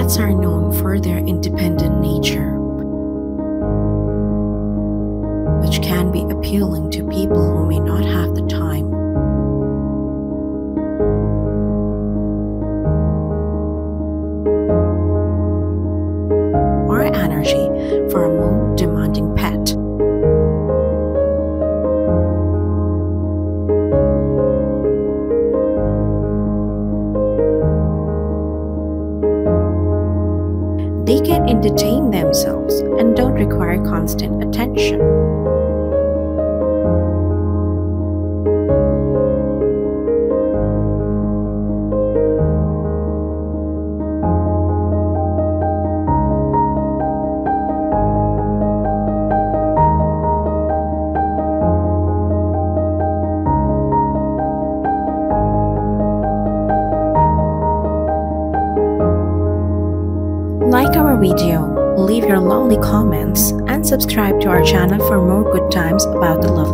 Pets are known for their independent nature, which can be appealing to people who may not have the time or energy for a more demanding pet. They can entertain themselves and don't require constant attention. Like our video, leave your lovely comments, and subscribe to our channel for more good times about the love